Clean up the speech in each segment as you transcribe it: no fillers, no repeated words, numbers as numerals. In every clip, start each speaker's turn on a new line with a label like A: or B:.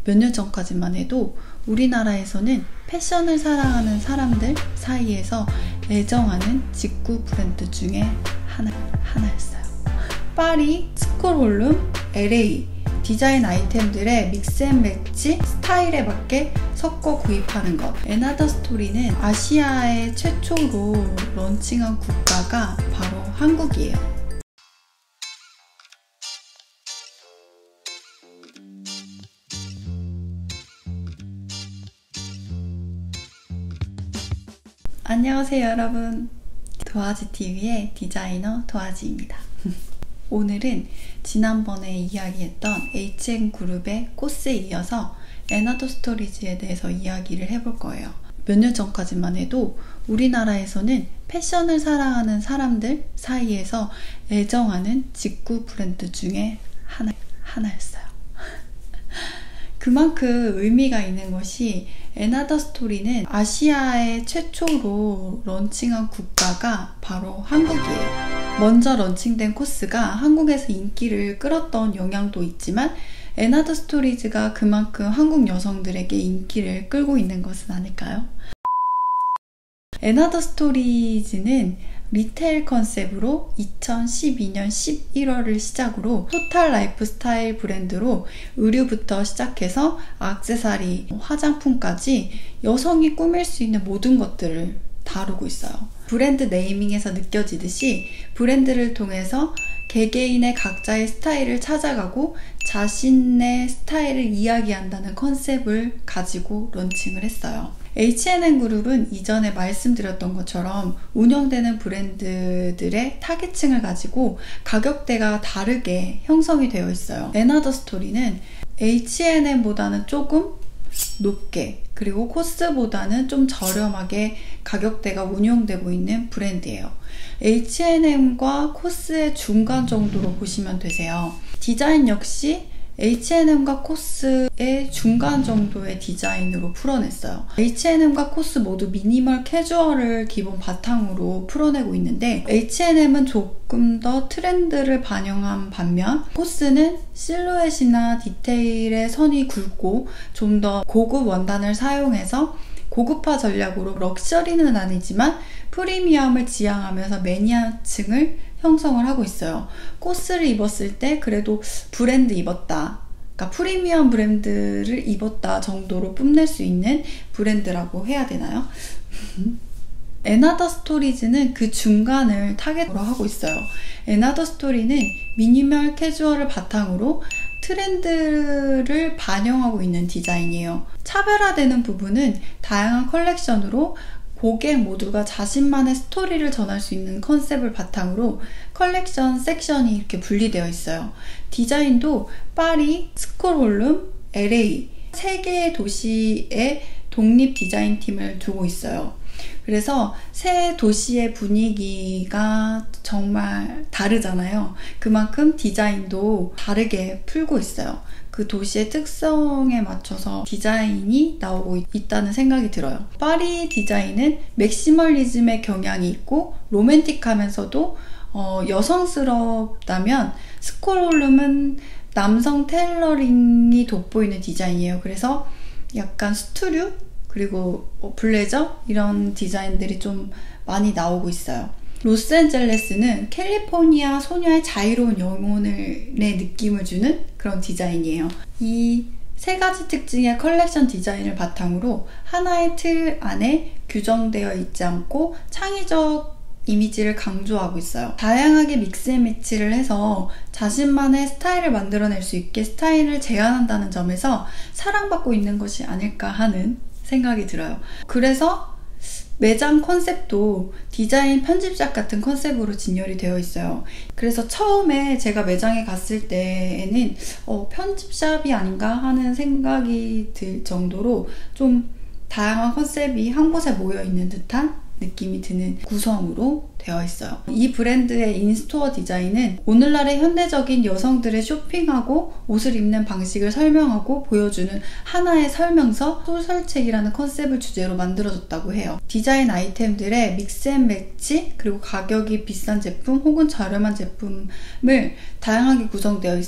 A: 몇 년 전까지만 해도 우리나라에서는 패션을 사랑하는 사람들 사이에서 애정하는 직구 브랜드 중에 하나였어요. 파리, 스콜홀룸, LA 디자인 아이템들의 믹스앤매치 스타일에 맞게 섞어 구입하는 것. 애나더 스토리는 아시아의 최초로 런칭한 국가가 바로 한국이에요. 안녕하세요 여러분, 도화지TV의 디자이너 도화지입니다. 오늘은 지난번에 이야기했던 H&M그룹의 코스에 이어서 애나더 스토리즈에 대해서 이야기를 해볼 거예요. 몇 년 전까지만 해도 우리나라에서는 패션을 사랑하는 사람들 사이에서 애정하는 직구 브랜드 중에 하나였어요. 그만큼 의미가 있는 것이 애나더 스토리는 아시아의 최초로 런칭한 국가가 바로 한국이에요. 먼저 런칭된 코스가 한국에서 인기를 끌었던 영향도 있지만 애나더 스토리즈가 그만큼 한국 여성들에게 인기를 끌고 있는 것은 아닐까요? 애나더 스토리즈는 리테일 컨셉으로 2012년 11월을 시작으로 토탈 라이프스타일 브랜드로 의류부터 시작해서 액세서리, 화장품까지 여성이 꾸밀 수 있는 모든 것들을 다루고 있어요. 브랜드 네이밍에서 느껴지듯이 브랜드를 통해서 개개인의 각자의 스타일을 찾아가고 자신의 스타일을 이야기한다는 컨셉을 가지고 런칭을 했어요. H&M 그룹은 이전에 말씀드렸던 것처럼 운영되는 브랜드들의 타겟층을 가지고 가격대가 다르게 형성이 되어 있어요. 애나더 스토리는 H&M보다는 조금 높게, 그리고 코스보다는 좀 저렴하게 가격대가 운영되고 있는 브랜드예요. H&M과 코스의 중간 정도로 보시면 되세요. 디자인 역시 H&M과 코스의 중간 정도의 디자인으로 풀어냈어요. H&M과 코스 모두 미니멀 캐주얼을 기본 바탕으로 풀어내고 있는데 H&M은 조금 더 트렌드를 반영한 반면 코스는 실루엣이나 디테일의 선이 굵고 좀 더 고급 원단을 사용해서 고급화 전략으로 럭셔리는 아니지만 프리미엄을 지향하면서 매니아층을 형성을 하고 있어요. 코스를 입었을 때 그래도 브랜드 입었다, 그러니까 프리미엄 브랜드를 입었다 정도로 뽐낼 수 있는 브랜드라고 해야 되나요? 애나더 스토리즈는 그 중간을 타겟으로 하고 있어요. 애나더 스토리는 미니멀 캐주얼을 바탕으로 트렌드를 반영하고 있는 디자인이에요. 차별화되는 부분은 다양한 컬렉션으로 고객 모두가 자신만의 스토리를 전할 수 있는 컨셉을 바탕으로 컬렉션 섹션이 이렇게 분리되어 있어요. 디자인도 파리, 스콜홀룸, LA 세 개의 도시에 독립 디자인팀을 두고 있어요. 그래서 세 도시의 분위기가 정말 다르잖아요. 그만큼 디자인도 다르게 풀고 있어요. 그 도시의 특성에 맞춰서 디자인이 나오고 있다는 생각이 들어요. 파리 디자인은 맥시멀리즘의 경향이 있고 로맨틱하면서도 여성스럽다면 스콜홀룸은 남성 테일러링이 돋보이는 디자인이에요. 그래서 약간 스투류 그리고 블레저 이런 디자인들이 좀 많이 나오고 있어요. 로스앤젤레스는 캘리포니아 소녀의 자유로운 영혼의 느낌을 주는 그런 디자인이에요. 이 세 가지 특징의 컬렉션 디자인을 바탕으로 하나의 틀 안에 규정되어 있지 않고 창의적 이미지를 강조하고 있어요. 다양하게 믹스앤매치를 해서 자신만의 스타일을 만들어낼 수 있게 스타일을 제안한다는 점에서 사랑받고 있는 것이 아닐까 하는 생각이 들어요. 그래서 매장 컨셉도 디자인 편집샵 같은 컨셉으로 진열이 되어 있어요. 그래서 처음에 제가 매장에 갔을 때에는 편집샵이 아닌가 하는 생각이 들 정도로 좀 다양한 컨셉이 한 곳에 모여있는 듯한 느낌이 드는 구성으로 되어 있어요. 이 브랜드의 인스토어 디자인은 오늘날의 현대적인 여성들의 쇼핑하고 옷을 입는 방식을 설명하고 보여주는 하나의 설명서, 소설책이라는 컨셉을 주제로 만들어졌다고 해요. 디자인 아이템들의 믹스앤매치 그리고 가격이 비싼 제품 혹은 저렴한 제품을 다양하게 구성되어 있어서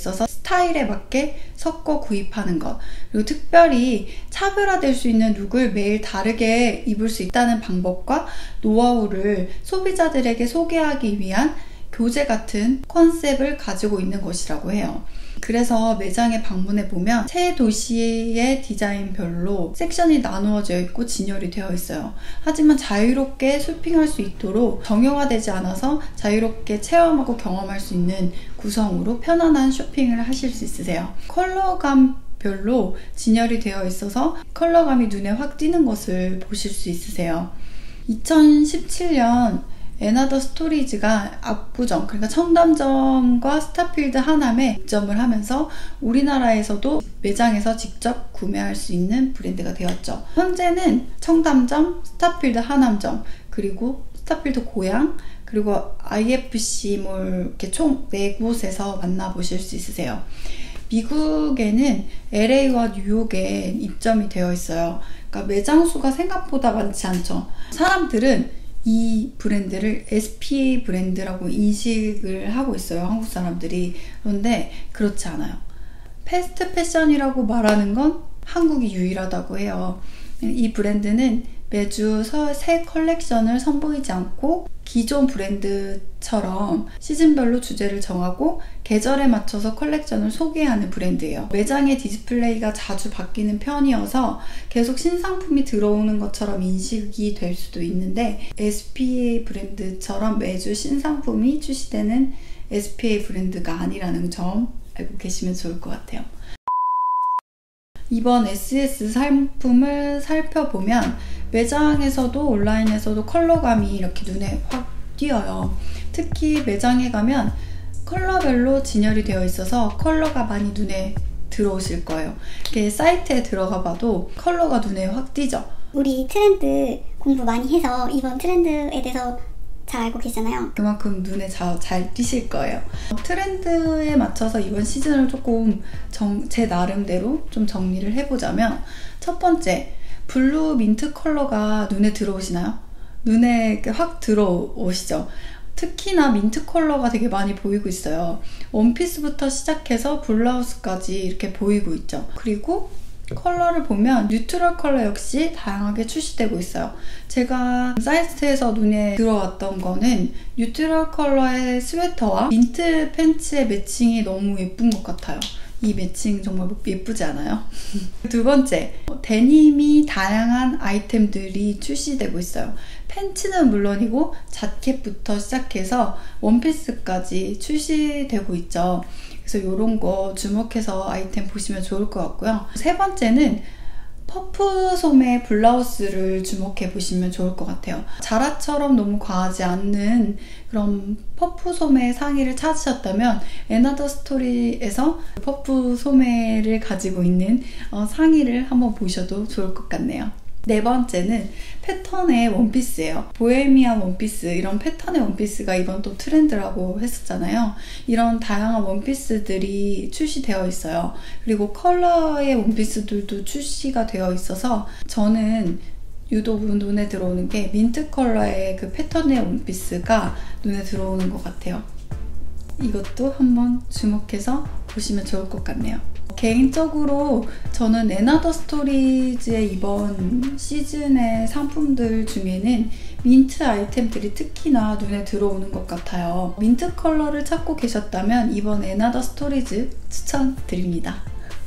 A: 스타일에 맞게 섞어 구입하는 것, 그리고 특별히 차별화될 수 있는 룩을 매일 다르게 입을 수 있다는 방법과 노하우를 소비자들에게 소개하기 위한 교재 같은 컨셉을 가지고 있는 것이라고 해요. 그래서 매장에 방문해보면 세 도시의 디자인별로 섹션이 나누어져 있고 진열이 되어 있어요. 하지만 자유롭게 쇼핑할 수 있도록 정형화되지 않아서 자유롭게 체험하고 경험할 수 있는 구성으로 편안한 쇼핑을 하실 수 있으세요. 컬러감 별로 진열이 되어 있어서 컬러감이 눈에 확 띄는 것을 보실 수 있으세요. 2017년 애나더 스토리즈가 압구정, 그러니까 청담점과 스타필드 하남에 입점을 하면서 우리나라에서도 매장에서 직접 구매할 수 있는 브랜드가 되었죠. 현재는 청담점, 스타필드 하남점, 그리고 스타필드 고양, 그리고 IFC몰 이렇게 총 4곳에서 만나보실 수 있으세요. 미국에는 LA와 뉴욕에 입점이 되어 있어요. 그러니까 매장 수가 생각보다 많지 않죠. 사람들은 이 브랜드를 SPA 브랜드라고 인식을 하고 있어요, 한국 사람들이. 그런데 그렇지 않아요. 패스트 패션이라고 말하는 건 한국이 유일하다고 해요. 이 브랜드는 매주 새 컬렉션을 선보이지 않고 기존 브랜드처럼 시즌별로 주제를 정하고 계절에 맞춰서 컬렉션을 소개하는 브랜드예요. 매장의 디스플레이가 자주 바뀌는 편이어서 계속 신상품이 들어오는 것처럼 인식이 될 수도 있는데, SPA 브랜드처럼 매주 신상품이 출시되는 SPA 브랜드가 아니라는 점 알고 계시면 좋을 것 같아요. 이번 SS 상품을 살펴보면 매장에서도 온라인에서도 컬러감이 이렇게 눈에 확 띄어요. 특히 매장에 가면 컬러별로 진열이 되어 있어서 컬러가 많이 눈에 들어오실 거예요. 이렇게 사이트에 들어가 봐도 컬러가 눈에 확 띄죠.
B: 우리 트렌드 공부 많이 해서 이번 트렌드에 대해서 잘 알고 계시잖아요.
A: 그만큼 눈에 잘 띄실 거예요. 트렌드에 맞춰서 이번 시즌을 조금 제 나름대로 좀 정리를 해보자면, 첫 번째, 블루 민트 컬러가 눈에 들어오시나요? 눈에 확 들어오시죠? 특히나 민트 컬러가 되게 많이 보이고 있어요. 원피스부터 시작해서 블라우스까지 이렇게 보이고 있죠. 그리고 컬러를 보면 뉴트럴 컬러 역시 다양하게 출시되고 있어요. 제가 사이트에서 눈에 들어왔던 거는 뉴트럴 컬러의 스웨터와 민트 팬츠의 매칭이 너무 예쁜 것 같아요. 이 매칭 정말 예쁘지 않아요? 두 번째, 데님이 다양한 아이템들이 출시되고 있어요. 팬츠는 물론이고 자켓부터 시작해서 원피스까지 출시되고 있죠. 그래서 이런 거 주목해서 아이템 보시면 좋을 것 같고요. 세 번째는 퍼프 소매 블라우스를 주목해 보시면 좋을 것 같아요. 자라처럼 너무 과하지 않는 그런 퍼프 소매 상의를 찾으셨다면 애나더 스토리에서 퍼프 소매를 가지고 있는 상의를 한번 보셔도 좋을 것 같네요. 네 번째는 패턴의 원피스예요. 보헤미안 원피스, 이런 패턴의 원피스가 이번 또 트렌드라고 했었잖아요. 이런 다양한 원피스들이 출시되어 있어요. 그리고 컬러의 원피스들도 출시가 되어 있어서 저는 유독 눈에 들어오는 게 민트 컬러의 그 패턴의 원피스가 눈에 들어오는 것 같아요. 이것도 한번 주목해서 보시면 좋을 것 같네요. 개인적으로 저는 애나더 스토리즈의 이번 시즌의 상품들 중에는 민트 아이템들이 특히나 눈에 들어오는 것 같아요. 민트 컬러를 찾고 계셨다면 이번 애나더 스토리즈 추천드립니다.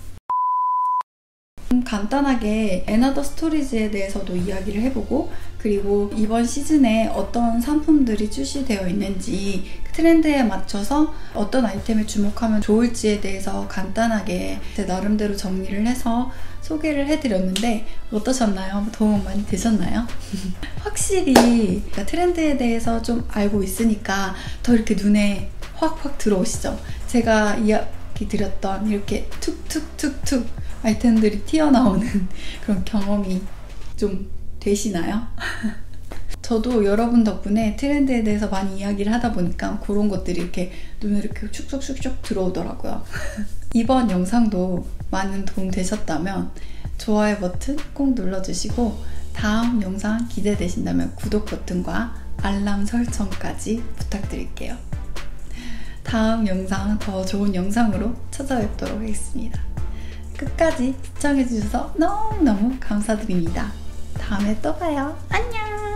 A: 간단하게 애나더 스토리즈에 대해서도 이야기를 해보고, 그리고 이번 시즌에 어떤 상품들이 출시되어 있는지, 트렌드에 맞춰서 어떤 아이템을 주목하면 좋을지에 대해서 간단하게 제 나름대로 정리를 해서 소개를 해드렸는데 어떠셨나요? 도움 많이 되셨나요? 확실히 트렌드에 대해서 좀 알고 있으니까 더 이렇게 눈에 확 들어오시죠? 제가 이야기 드렸던 이렇게 툭툭툭툭 아이템들이 튀어나오는 그런 경험이 좀 되시나요? 저도 여러분 덕분에 트렌드에 대해서 많이 이야기를 하다 보니까 그런 것들이 이렇게 눈에 이렇게 축축축축 들어오더라고요. 이번 영상도 많은 도움 되셨다면 좋아요 버튼 꼭 눌러주시고, 다음 영상 기대되신다면 구독 버튼과 알람 설정까지 부탁드릴게요. 다음 영상 더 좋은 영상으로 찾아뵙도록 하겠습니다. 끝까지 시청해주셔서 너무너무 감사드립니다. 다음에 또 봐요. 안녕!